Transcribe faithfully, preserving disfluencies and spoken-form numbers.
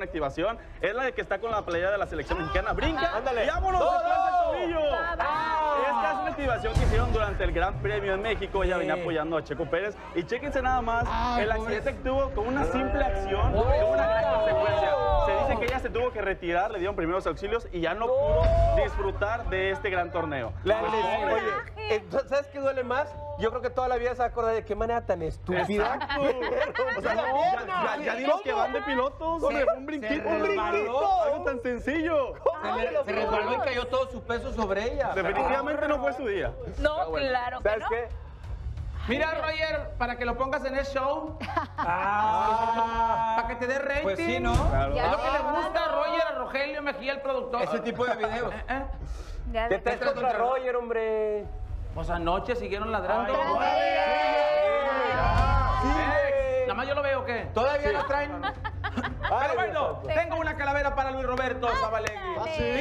buena activación. Es la de que está con la playera de la selección mexicana. Brinca, ándale. y vámonos, ¡No, se tuerce no! el tobillo. Esta es una activación que hicieron durante el Gran Premio en México. Ella venía apoyando a Checo Pérez. Y chéquense nada más el accidente que tuvo con una simple acción, tuvo una gran consecuencia. Se dice que ella se tuvo que retirar, le dieron primeros auxilios y ya no pudo disfrutar de este gran torneo. La- Pues, les- pobre. oye, eh, ¿sabes qué duele más? Yo creo que toda la vida se va a acordar de qué manera tan estúpida. Exacto. O sea, ya, ya, ya dimos que van de pilotos. Se- Hombre, un brinquito. se Un brinquito. resbaló. Algo tan sencillo. Se, le- se resbaló y cayó todo su peso sobre ella. Definitivamente no fue su día. No, claro que ¿Sabes no. qué? Mira, Roger, para que lo pongas en el show. Ah, Para que te dé rating. Pues sí, ¿no? Claro. Es lo que le gusta a Roger, a Rogelio Mejía, el productor. Ese tipo de videos. ¿Eh, eh? Ya ¿qué de- tal contra Roger, hombre? Pues anoche siguieron ladrando. Otra vez. Eh, Nada más yo lo veo, ¿o qué? Todavía lo traen. Pero bueno, tengo una calavera para Luis Roberto Zabalegui. Ándale.